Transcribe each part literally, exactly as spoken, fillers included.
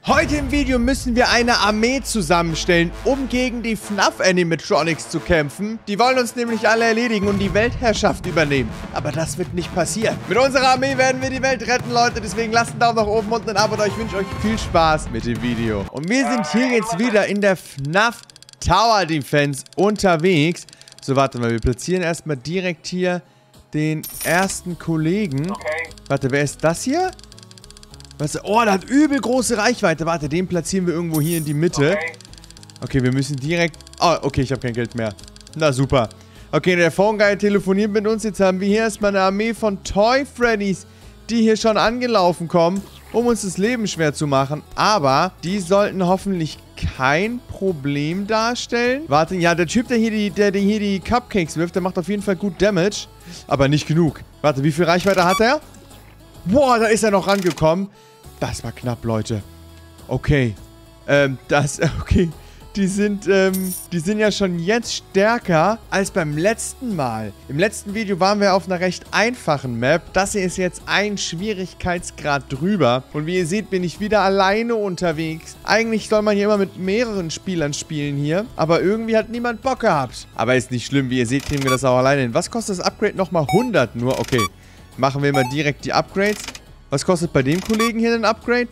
Heute im Video müssen wir eine Armee zusammenstellen, um gegen die F NAF-Animatronics zu kämpfen. Die wollen uns nämlich alle erledigen und die Weltherrschaft übernehmen. Aber das wird nicht passieren. Mit unserer Armee werden wir die Welt retten, Leute. Deswegen lasst einen Daumen nach oben und ein Abo da. Ich wünsche euch viel Spaß mit dem Video. Und wir sind hier jetzt wieder in der F NAF Tower Defense unterwegs. So, warte mal. Wir platzieren erstmal direkt hier den ersten Kollegen. Okay. Warte, wer ist das hier? Was? Oh, der hat übel große Reichweite. Warte, den platzieren wir irgendwo hier in die Mitte. Okay, okay wir müssen direkt... Oh, okay, ich habe kein Geld mehr. Na, super. Okay, der Phone Guy telefoniert mit uns. Jetzt haben wir hier erstmal eine Armee von Toy Freddys, die hier schon angelaufen kommen, um uns das Leben schwer zu machen. Aber die sollten hoffentlich kein Problem darstellen. Warte, ja, der Typ, der hier die, der, der hier die Cupcakes wirft, der macht auf jeden Fall gut Damage. Aber nicht genug. Warte, wie viel Reichweite hat er? Boah, da ist er noch rangekommen. Das war knapp, Leute. Okay. Ähm, das, okay. Die sind, ähm, die sind ja schon jetzt stärker als beim letzten Mal. Im letzten Video waren wir auf einer recht einfachen Map. Das hier ist jetzt ein Schwierigkeitsgrad drüber. Und wie ihr seht, bin ich wieder alleine unterwegs. Eigentlich soll man hier immer mit mehreren Spielern spielen hier. Aber irgendwie hat niemand Bock gehabt. Aber ist nicht schlimm. Wie ihr seht, kriegen wir das auch alleine hin. Was kostet das Upgrade nochmal? hundert nur. Okay. Machen wir mal direkt die Upgrades. Was kostet bei dem Kollegen hier ein Upgrade?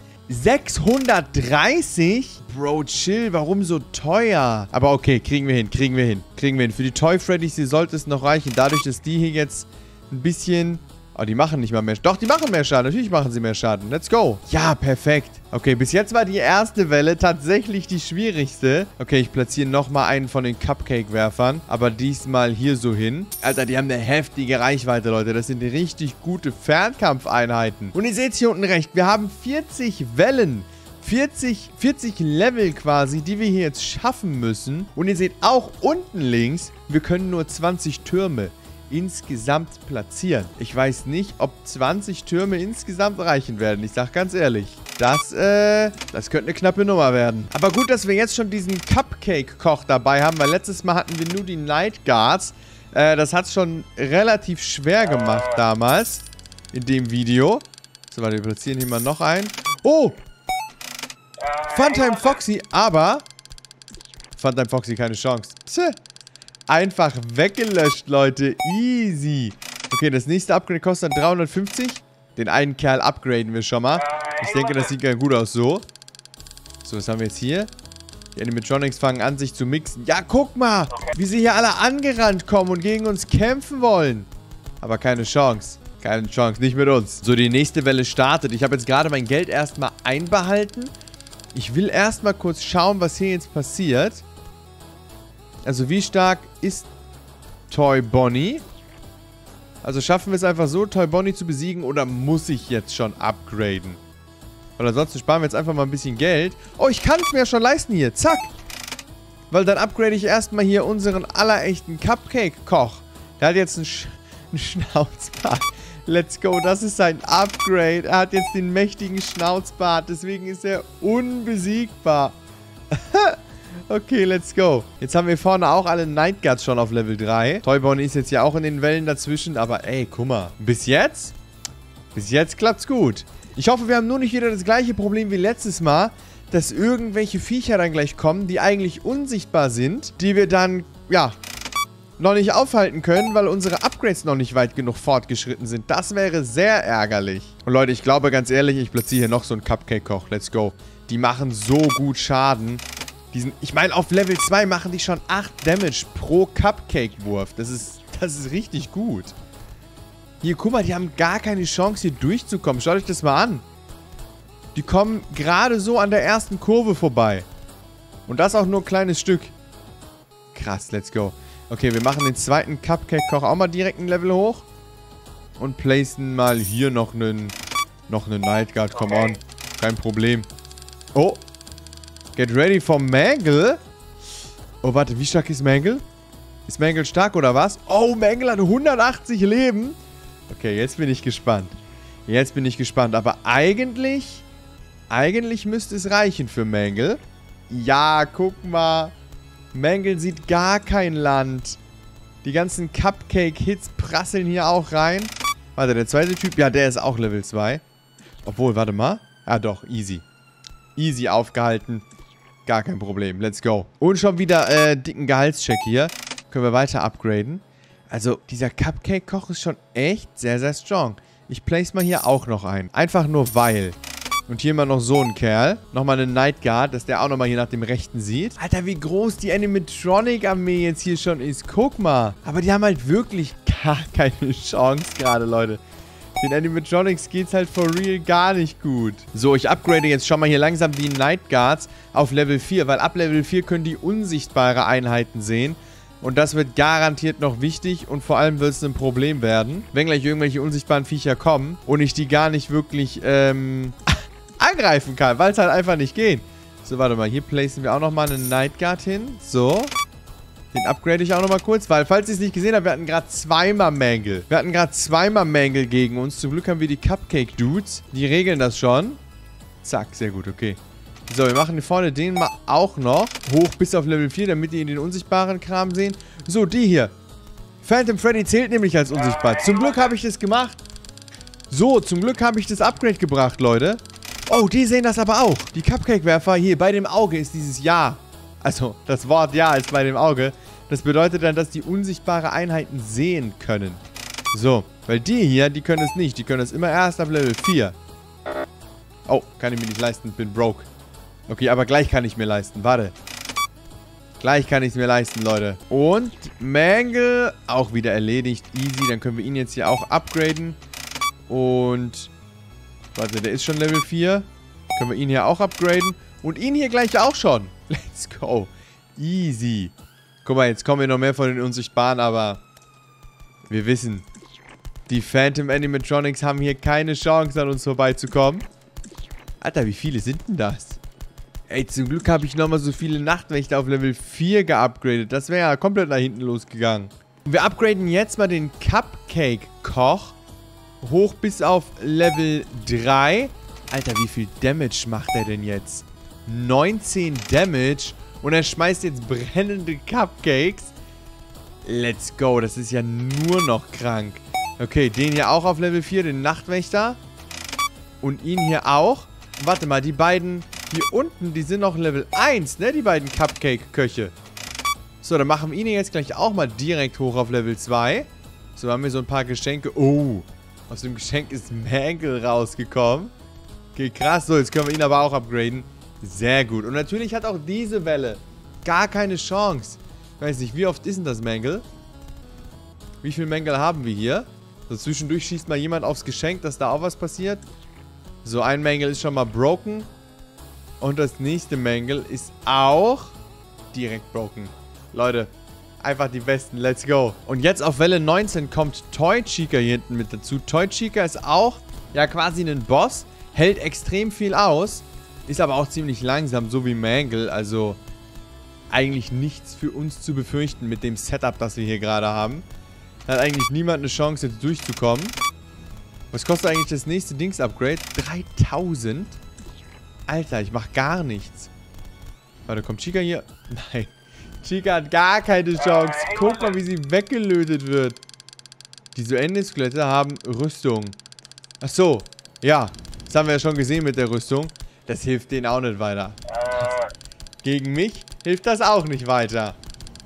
sechshundertdreißig? Bro, chill. Warum so teuer? Aber okay, kriegen wir hin, kriegen wir hin. Kriegen wir hin. Für die Toy Freddys, hier sollte es noch reichen. Dadurch, dass die hier jetzt ein bisschen... Oh, die machen nicht mal mehr... Doch, die machen mehr Schaden. Natürlich machen sie mehr Schaden. Let's go. Ja, perfekt. Okay, bis jetzt war die erste Welle tatsächlich die schwierigste. Okay, ich platziere nochmal einen von den Cupcake-Werfern. Aber diesmal hier so hin. Alter, die haben eine heftige Reichweite, Leute. Das sind richtig gute Fernkampfeinheiten. Und ihr seht hier unten rechts, wir haben vierzig Wellen. vierzig, vierzig Level quasi, die wir hier jetzt schaffen müssen. Und ihr seht auch unten links, wir können nur zwanzig Türme insgesamt platzieren. Ich weiß nicht, ob zwanzig Türme insgesamt reichen werden. Ich sag ganz ehrlich, das, äh, das könnte eine knappe Nummer werden. Aber gut, dass wir jetzt schon diesen Cupcake-Koch dabei haben, weil letztes Mal hatten wir nur die Night Guards. Äh, das hat es schon relativ schwer gemacht damals in dem Video. So, warte, wir platzieren hier mal noch einen. Oh! Funtime Foxy, aber Funtime Foxy keine Chance. Psst. Einfach weggelöscht, Leute. Easy. Okay, das nächste Upgrade kostet dann dreihundertfünfzig. Den einen Kerl upgraden wir schon mal. Ich denke, das sieht ganz gut aus so. So, was haben wir jetzt hier? Die Animatronics fangen an, sich zu mixen. Ja, guck mal, wie sie hier alle angerannt kommen und gegen uns kämpfen wollen. Aber keine Chance. Keine Chance, nicht mit uns. So, die nächste Welle startet. Ich habe jetzt gerade mein Geld erstmal einbehalten. Ich will erstmal kurz schauen, was hier jetzt passiert. Also wie stark ist Toy Bonnie? Also schaffen wir es einfach so, Toy Bonnie zu besiegen, oder muss ich jetzt schon upgraden? Weil ansonsten sparen wir jetzt einfach mal ein bisschen Geld. Oh, ich kann es mir ja schon leisten hier. Zack. Weil dann upgrade ich erstmal hier unseren allerechten Cupcake-Koch. Der hat jetzt einen, Sch einen Schnauzbart. Let's go, das ist sein Upgrade. Er hat jetzt den mächtigen Schnauzbart, deswegen ist er unbesiegbar. Okay, let's go. Jetzt haben wir vorne auch alle Night Guards schon auf Level drei. Toy Bonnie ist jetzt ja auch in den Wellen dazwischen, aber ey, guck mal. Bis jetzt? Bis jetzt klappt's gut. Ich hoffe, wir haben nur nicht wieder das gleiche Problem wie letztes Mal, dass irgendwelche Viecher dann gleich kommen, die eigentlich unsichtbar sind, die wir dann, ja, noch nicht aufhalten können, weil unsere Upgrades noch nicht weit genug fortgeschritten sind. Das wäre sehr ärgerlich. Und Leute, ich glaube ganz ehrlich, ich platziere hier noch so einen Cupcake-Koch. Let's go. Die machen so gut Schaden. Diesen, ich meine, auf Level zwei machen die schon acht Damage pro Cupcake-Wurf. Das ist, das ist richtig gut. Hier, guck mal, die haben gar keine Chance, hier durchzukommen. Schaut euch das mal an. Die kommen gerade so an der ersten Kurve vorbei. Und das auch nur ein kleines Stück. Krass, let's go. Okay, wir machen den zweiten Cupcake-Koch auch mal direkt ein Level hoch. Und placen mal hier noch einen, noch einen Night Guard. Come on. Kein Problem. Oh. Get ready for Mangle. Oh, warte, wie stark ist Mangle? Ist Mangle stark oder was? Oh, Mangle hat hundertachtzig Leben. Okay, jetzt bin ich gespannt. Jetzt bin ich gespannt. Aber eigentlich, eigentlich müsste es reichen für Mangle. Ja, guck mal. Mangle sieht gar kein Land. Die ganzen Cupcake-Hits prasseln hier auch rein. Warte, der zweite Typ, ja, der ist auch Level zwei. Obwohl, warte mal. Ah, doch, easy. Easy aufgehalten. Gar kein Problem. Let's go. Und schon wieder äh, dicken Gehaltscheck hier. Können wir weiter upgraden. Also, dieser Cupcake-Koch ist schon echt sehr, sehr strong. Ich place mal hier auch noch ein. Einfach nur weil. Und hier mal noch so ein Kerl. Nochmal eine Night Guard, dass der auch nochmal hier nach dem Rechten sieht. Alter, wie groß die Animatronic-Armee jetzt hier schon ist. Guck mal. Aber die haben halt wirklich gar keine Chance gerade, Leute. Den Animatronics geht's halt for real gar nicht gut. So, ich upgrade jetzt schon mal hier langsam die Night Guards auf Level vier. Weil ab Level vier können die unsichtbare Einheiten sehen. Und das wird garantiert noch wichtig und vor allem wird es ein Problem werden, wenn gleich irgendwelche unsichtbaren Viecher kommen und ich die gar nicht wirklich ähm, angreifen kann, weil es halt einfach nicht geht. So, warte mal, hier placen wir auch nochmal eine Night Guard hin. So. Den upgrade ich auch nochmal kurz, weil, falls ihr es nicht gesehen habt, wir hatten gerade zweimal Mangle. Wir hatten gerade zweimal Mangle gegen uns. Zum Glück haben wir die Cupcake-Dudes. Die regeln das schon. Zack, sehr gut, okay. So, wir machen hier vorne den mal auch noch hoch bis auf Level vier, damit die den unsichtbaren Kram sehen. So, die hier. Phantom Freddy zählt nämlich als unsichtbar. Zum Glück habe ich das gemacht. So, zum Glück habe ich das Upgrade gebracht, Leute. Oh, die sehen das aber auch. Die Cupcake-Werfer hier bei dem Auge ist dieses Ja. Also, das Wort Ja ist bei dem Auge. Das bedeutet dann, dass die unsichtbare Einheiten sehen können. So, weil die hier, die können es nicht. Die können es immer erst ab Level vier. Oh, kann ich mir nicht leisten. Bin broke. Okay, aber gleich kann ich mir leisten. Warte. Gleich kann ich es mir leisten, Leute. Und Mangle auch wieder erledigt. Easy. Dann können wir ihn jetzt hier auch upgraden. Und warte, der ist schon Level vier. Können wir ihn hier auch upgraden. Und ihn hier gleich auch schon. Let's go. Easy. Guck mal, jetzt kommen wir noch mehr von den Unsichtbaren, aber wir wissen, die Phantom Animatronics haben hier keine Chance, an uns vorbeizukommen. Alter, wie viele sind denn das? Ey, zum Glück habe ich nochmal so viele Nachtwächter auf Level vier geupgradet. Das wäre ja komplett nach hinten losgegangen. Wir upgraden jetzt mal den Cupcake-Koch hoch bis auf Level drei. Alter, wie viel Damage macht er denn jetzt? neunzehn Damage. Und er schmeißt jetzt brennende Cupcakes. Let's go. Das ist ja nur noch krank. Okay, den hier auch auf Level vier, den Nachtwächter. Und ihn hier auch. Warte mal, die beiden hier unten, die sind noch Level eins, ne? Die beiden Cupcake-Köche. So, dann machen wir ihn jetzt gleich auch mal direkt hoch auf Level zwei. So, haben wir so ein paar Geschenke. Oh, aus dem Geschenk ist Mangle rausgekommen. Okay, krass. So, jetzt können wir ihn aber auch upgraden. Sehr gut. Und natürlich hat auch diese Welle gar keine Chance. Ich weiß nicht, wie oft ist denn das Mangle? Wie viel Mangle haben wir hier? So, zwischendurch schießt mal jemand aufs Geschenk, dass da auch was passiert. So, ein Mangle ist schon mal broken. Und das nächste Mangle ist auch direkt broken. Leute, einfach die Besten. Let's go. Und jetzt auf Welle neunzehn kommt Toy Chica hier hinten mit dazu. Toy Chica ist auch ja quasi ein Boss. Hält extrem viel aus. Ist aber auch ziemlich langsam, so wie Mangle. Also eigentlich nichts für uns zu befürchten mit dem Setup, das wir hier gerade haben. Da hat eigentlich niemand eine Chance, jetzt durchzukommen. Was kostet eigentlich das nächste Dings-Upgrade? dreitausend? Alter, ich mach gar nichts. Warte, kommt Chica hier? Nein. Chica hat gar keine Chance. Guck mal, wie sie weggelötet wird. Diese Endeskelette haben Rüstung. Ach so. Ja. Das haben wir ja schon gesehen mit der Rüstung. Das hilft denen auch nicht weiter. Gegen mich hilft das auch nicht weiter.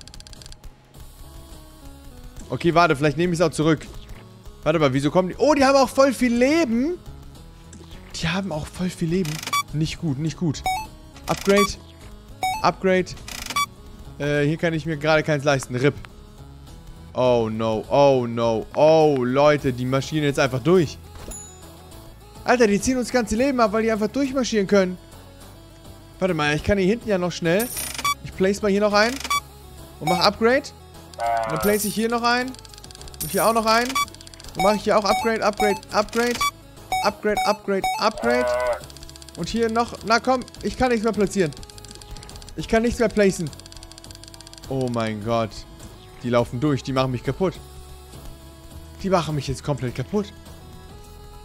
Okay, warte. Vielleicht nehme ich es auch zurück. Warte mal, wieso kommen die... Oh, die haben auch voll viel Leben. Die haben auch voll viel Leben. Nicht gut, nicht gut. Upgrade. Upgrade. Äh, hier kann ich mir gerade keins leisten. R I P. Oh no, oh no. Oh, Leute, die marschieren jetzt einfach durch. Alter, die ziehen uns das ganze Leben ab, weil die einfach durchmarschieren können. Warte mal, ich kann hier hinten ja noch schnell. Ich place mal hier noch ein. Und mach Upgrade. Und dann place ich hier noch ein. Und hier auch noch ein. Und mache ich hier auch Upgrade, Upgrade, Upgrade. Upgrade, Upgrade, Upgrade. Und hier noch... Na komm, ich kann nichts mehr platzieren. Ich kann nichts mehr placen. Oh mein Gott. Die laufen durch, die machen mich kaputt. Die machen mich jetzt komplett kaputt.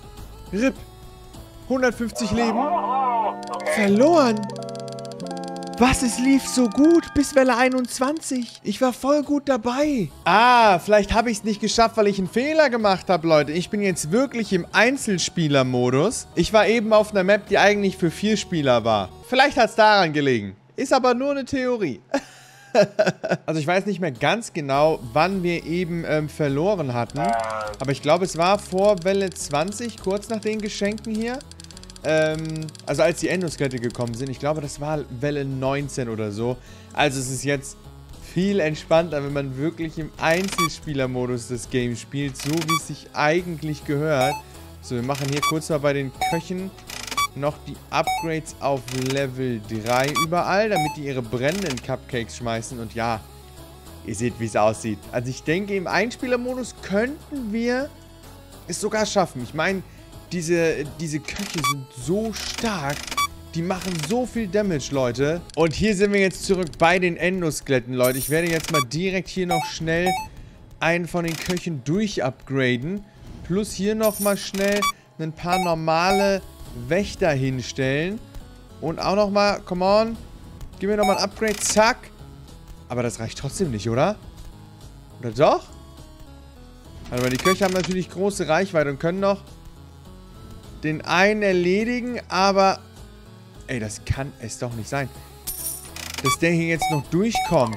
R I P. hundertfünfzig Leben. Verloren. Was, es lief so gut bis Welle einundzwanzig. Ich war voll gut dabei. Ah, vielleicht habe ich es nicht geschafft, weil ich einen Fehler gemacht habe, Leute. Ich bin jetzt wirklich im Einzelspieler-Modus. Ich war eben auf einer Map, die eigentlich für vier Spieler war. Vielleicht hat es daran gelegen. Ist aber nur eine Theorie. Also ich weiß nicht mehr ganz genau, wann wir eben ähm, verloren hatten. Aber ich glaube, es war vor Welle zwanzig, kurz nach den Geschenken hier. Ähm, also als die Endoskelette gekommen sind. Ich glaube, das war Welle neunzehn oder so. Also es ist jetzt viel entspannter, wenn man wirklich im Einzelspielermodus das Game spielt. So wie es sich eigentlich gehört. So, wir machen hier kurz mal bei den Köchen noch die Upgrades auf Level drei überall, damit die ihre brennenden Cupcakes schmeißen. Und ja, ihr seht, wie es aussieht. Also ich denke, im Einspielermodus könnten wir es sogar schaffen. Ich meine, diese, diese Köche sind so stark. Die machen so viel Damage, Leute. Und hier sind wir jetzt zurück bei den Endoskeletten, Leute. Ich werde jetzt mal direkt hier noch schnell einen von den Köchen durchupgraden. Plus hier nochmal schnell ein paar normale Wächter hinstellen. Und auch nochmal, come on. Gib mir nochmal ein Upgrade, zack. Aber das reicht trotzdem nicht, oder? Oder doch? Aber die Köche haben natürlich große Reichweite und können noch den einen erledigen, aber ey, das kann es doch nicht sein, dass der hier jetzt noch durchkommt.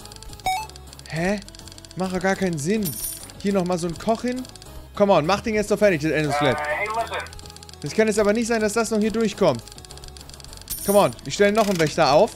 Hä? Macht doch gar keinen Sinn. Hier nochmal so ein Koch hin. Come on, mach den jetzt doch fertig, das Endoskelett. Das kann jetzt aber nicht sein, dass das noch hier durchkommt. Come on, ich stelle noch einen Wächter auf.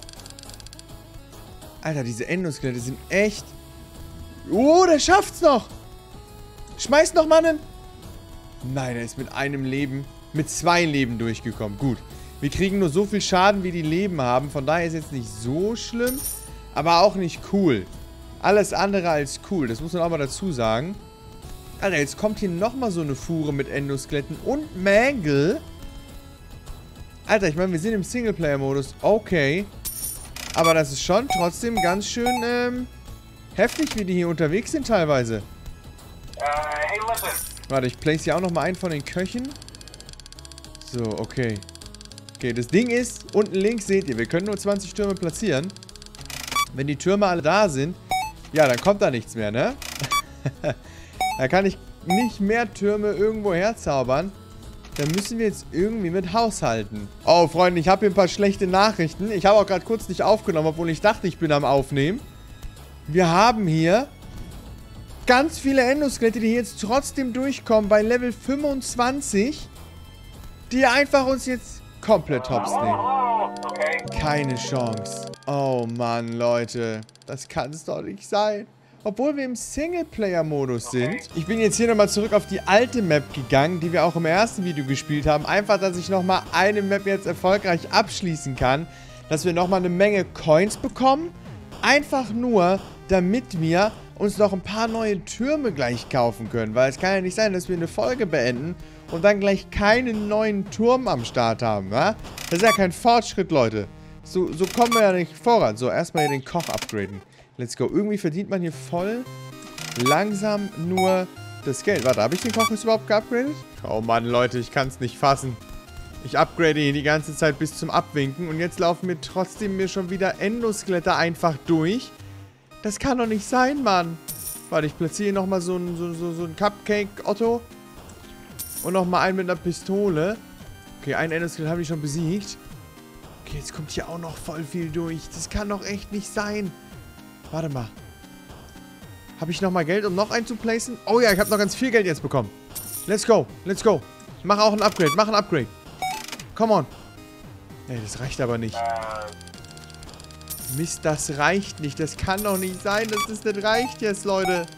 Alter, diese Endoskelette sind echt... Oh, der schafft's noch. Schmeißt noch mal einen... Nein, er ist mit einem Leben, mit zwei Leben durchgekommen. Gut. Wir kriegen nur so viel Schaden, wie die Leben haben. Von daher ist jetzt nicht so schlimm, aber auch nicht cool. Alles andere als cool. Das muss man auch mal dazu sagen. Alter, jetzt kommt hier nochmal so eine Fuhre mit Endoskeletten und Mangle. Alter, ich meine, wir sind im Singleplayer-Modus. Okay. Aber das ist schon trotzdem ganz schön ähm, heftig, wie die hier unterwegs sind teilweise. Uh, hey, listen. Warte, ich place hier auch nochmal einen von den Köchen. So, okay. Okay, das Ding ist, unten links seht ihr, wir können nur zwanzig Türme platzieren. Wenn die Türme alle da sind, ja, dann kommt da nichts mehr, ne? Da kann ich nicht mehr Türme irgendwo herzaubern. Da müssen wir jetzt irgendwie mit haushalten. Oh, Freunde, ich habe hier ein paar schlechte Nachrichten. Ich habe auch gerade kurz nicht aufgenommen, obwohl ich dachte, ich bin am Aufnehmen. Wir haben hier ganz viele Endoskelette, die jetzt trotzdem durchkommen bei Level fünfundzwanzig, die einfach uns jetzt komplett hops nehmen. Keine Chance. Oh Mann, Leute. Das kann es doch nicht sein. Obwohl wir im Singleplayer-Modus sind. Ich bin jetzt hier nochmal zurück auf die alte Map gegangen, die wir auch im ersten Video gespielt haben. Einfach, dass ich nochmal eine Map jetzt erfolgreich abschließen kann. Dass wir nochmal eine Menge Coins bekommen. Einfach nur, damit wir uns noch ein paar neue Türme gleich kaufen können. Weil es kann ja nicht sein, dass wir eine Folge beenden und dann gleich keinen neuen Turm am Start haben, wa? Das ist ja kein Fortschritt, Leute. So, so kommen wir ja nicht voran. So, erstmal hier den Koch upgraden. Let's go. Irgendwie verdient man hier voll langsam nur das Geld. Warte, habe ich den Koch jetzt überhaupt geupgradet? Oh Mann, Leute, ich kann es nicht fassen. Ich upgrade hier die ganze Zeit bis zum Abwinken und jetzt laufen mir trotzdem mir schon wieder Endoskelette einfach durch. Das kann doch nicht sein, Mann. Warte, ich platziere nochmal so ein, so, so, so ein Cupcake-Otto. Und nochmal einen mit einer Pistole. Okay, einen Endoskelett habe ich schon besiegt. Okay, jetzt kommt hier auch noch voll viel durch. Das kann doch echt nicht sein. Warte mal. Habe ich nochmal Geld, um noch einen zu placen? Oh ja, ich habe noch ganz viel Geld jetzt bekommen. Let's go, let's go. Mach auch ein Upgrade, mach ein Upgrade. Come on. Nee, das reicht aber nicht. Mist, das reicht nicht. Das kann doch nicht sein, dass das nicht reicht jetzt, Leute.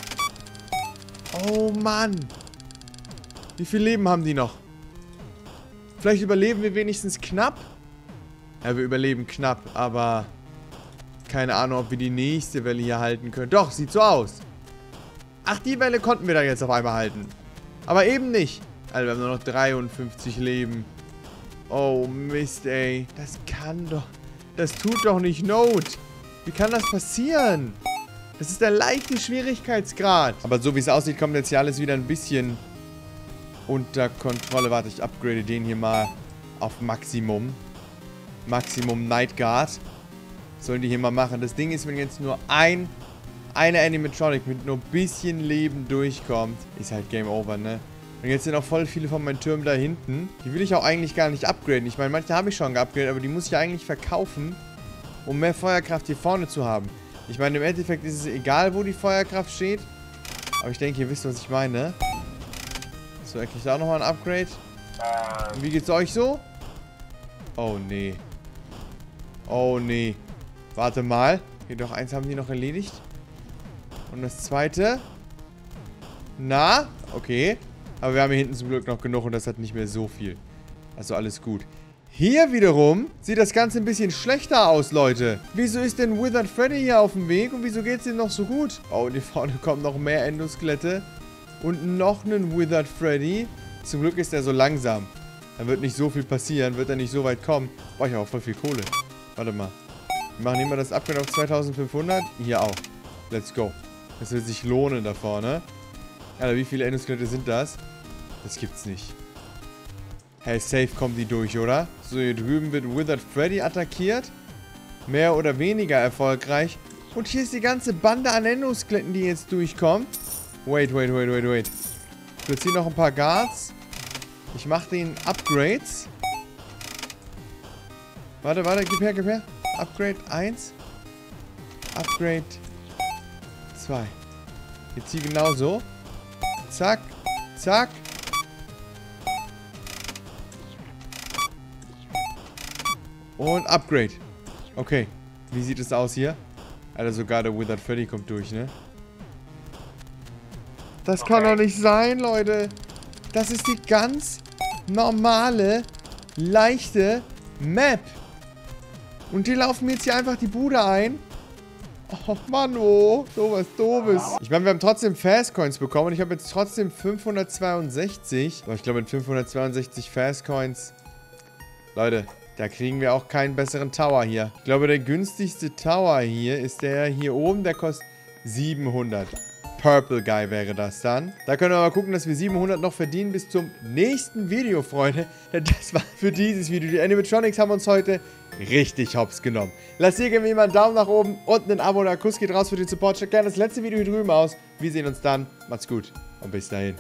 Oh Mann. Wie viel Leben haben die noch? Vielleicht überleben wir wenigstens knapp. Ja, wir überleben knapp, aber keine Ahnung, ob wir die nächste Welle hier halten können. Doch, sieht so aus. Ach, die Welle konnten wir da jetzt auf einmal halten. Aber eben nicht. Alter, wir haben nur noch dreiundfünfzig Leben. Oh, Mist, ey. Das kann doch... Das tut doch nicht Not. Wie kann das passieren? Das ist der leichte Schwierigkeitsgrad. Aber so wie es aussieht, kommt jetzt hier alles wieder ein bisschen unter Kontrolle. Warte, ich upgrade den hier mal auf Maximum. Maximum Night Guard. sollen die hier mal machen. Das Ding ist, wenn jetzt nur ein, eine Animatronic mit nur ein bisschen Leben durchkommt, ist halt Game Over, ne? Und jetzt sind auch voll viele von meinen Türmen da hinten. Die will ich auch eigentlich gar nicht upgraden. Ich meine, manche habe ich schon geupgradet, aber die muss ich eigentlich verkaufen, um mehr Feuerkraft hier vorne zu haben. Ich meine, im Endeffekt ist es egal, wo die Feuerkraft steht. Aber ich denke, ihr wisst, was ich meine. So, er kriegt auch nochmal ein Upgrade. Und wie geht's euch so? Oh, nee. Oh, nee. Warte mal. Hier, doch, eins haben die noch erledigt. Und das zweite. Na? Okay. Aber wir haben hier hinten zum Glück noch genug und das hat nicht mehr so viel. Also alles gut. Hier wiederum sieht das Ganze ein bisschen schlechter aus, Leute. Wieso ist denn Withered Freddy hier auf dem Weg und wieso geht's ihm noch so gut? Oh, und hier vorne kommen noch mehr Endoskelette. Und noch einen Withered Freddy. Zum Glück ist er so langsam. Dann wird nicht so viel passieren, wird er nicht so weit kommen. Boah, ich habe auch voll viel Kohle. Warte mal. Wir machen immer das Upgrade auf zweitausendfünfhundert. Hier auch. Let's go. Das wird sich lohnen da vorne. Alter, wie viele Endoskelette sind das? Das gibt's nicht. Hey, safe kommen die durch, oder? So, hier drüben wird Withered Freddy attackiert. Mehr oder weniger erfolgreich. Und hier ist die ganze Bande an Endoskeletten, die jetzt durchkommt. Wait, wait, wait, wait, wait. Ich platziere noch ein paar Guards. Ich mache den Upgrades. Warte, warte, gib her, gib her. Upgrade eins. Upgrade zwei. Jetzt hier genauso. Zack, zack. Und Upgrade. Okay. Wie sieht es aus hier? Alter, sogar der Withered Freddy kommt durch, ne? Das kann doch nicht sein, Leute. Das ist die ganz normale, leichte Map. Und die laufen mir jetzt hier einfach die Bude ein. Oh, Mann, oh. Sowas Doofes. Ich meine, wir haben trotzdem Fast Coins bekommen. Und ich habe jetzt trotzdem fünfhundertzweiundsechzig. Aber ich glaube, mit fünfhundertzweiundsechzig Fast Coins... Leute, da kriegen wir auch keinen besseren Tower hier. Ich glaube, der günstigste Tower hier ist der hier oben. Der kostet siebenhundert. Purple Guy wäre das dann. Da können wir mal gucken, dass wir siebenhundert noch verdienen bis zum nächsten Video, Freunde. Denn das war für dieses Video. Die Animatronics haben uns heute richtig hops genommen. Lasst hier gerne mal einen Daumen nach oben und ein Abo. Der Kuss geht raus für den Support. Checkt gerne das letzte Video hier drüben aus. Wir sehen uns dann. Macht's gut und bis dahin.